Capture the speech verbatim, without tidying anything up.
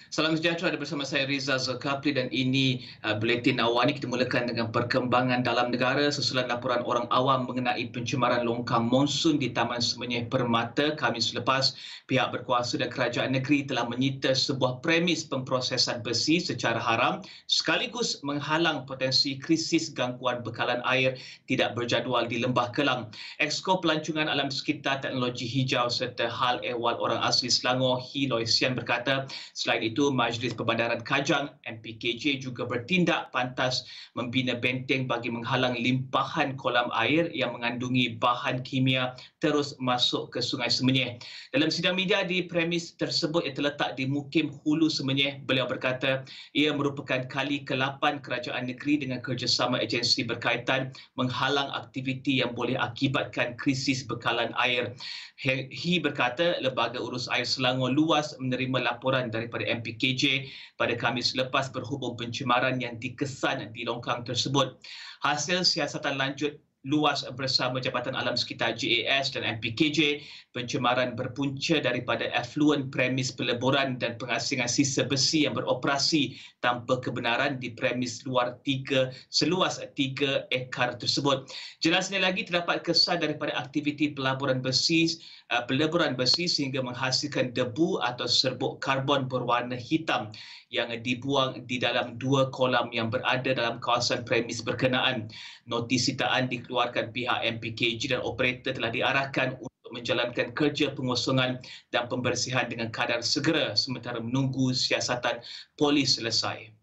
Salam sejahtera, ada bersama saya Rizal Zulkafli dan ini uh, Buletin Awal ini kita mulakan dengan perkembangan dalam negara susulan laporan orang awam mengenai pencemaran longkang monsun di Taman Semenyih Permata. Khamis lepas, pihak berkuasa dan kerajaan negeri telah menyita sebuah premis pemprosesan besi secara haram sekaligus menghalang potensi krisis gangguan bekalan air tidak berjadual di Lembah Kelang. Exco Pelancongan Alam Sekitar Teknologi Hijau serta Hal Ehwal Orang Asli Selangor He Loy Sian berkata, selain itu Majlis Perbandaran Kajang M P K J juga bertindak pantas membina benteng bagi menghalang limpahan kolam air yang mengandungi bahan kimia terus masuk ke Sungai Semenyih. Dalam sidang media di premis tersebut yang terletak di Mukim Hulu Semenyih, beliau berkata ia merupakan kali ke lapan kerajaan negeri dengan kerjasama agensi berkaitan menghalang aktiviti yang boleh akibatkan krisis bekalan air. He berkata Lembaga Urus Air Selangor Luas menerima laporan daripada M P K J pada Khamis lepas berhubung pencemaran yang dikesan di longkang tersebut. Hasil siasatan lanjut luas bersama Jabatan Alam Sekitar J A S dan M P K J, pencemaran berpunca daripada efluen premis peleburan dan pengasingan sisa besi yang beroperasi tanpa kebenaran di premis luar tiga seluas tiga ekar tersebut. Jelasnya lagi, terdapat kesan daripada aktiviti pelaburan besi uh, peleburan besi sehingga menghasilkan debu atau serbuk karbon berwarna hitam yang dibuang di dalam dua kolam yang berada dalam kawasan premis berkenaan. Notis sitaan dikeluarkan pihak M P K J dan operator telah diarahkan untuk menjalankan kerja pengosongan dan pembersihan dengan kadar segera sementara menunggu siasatan polis selesai.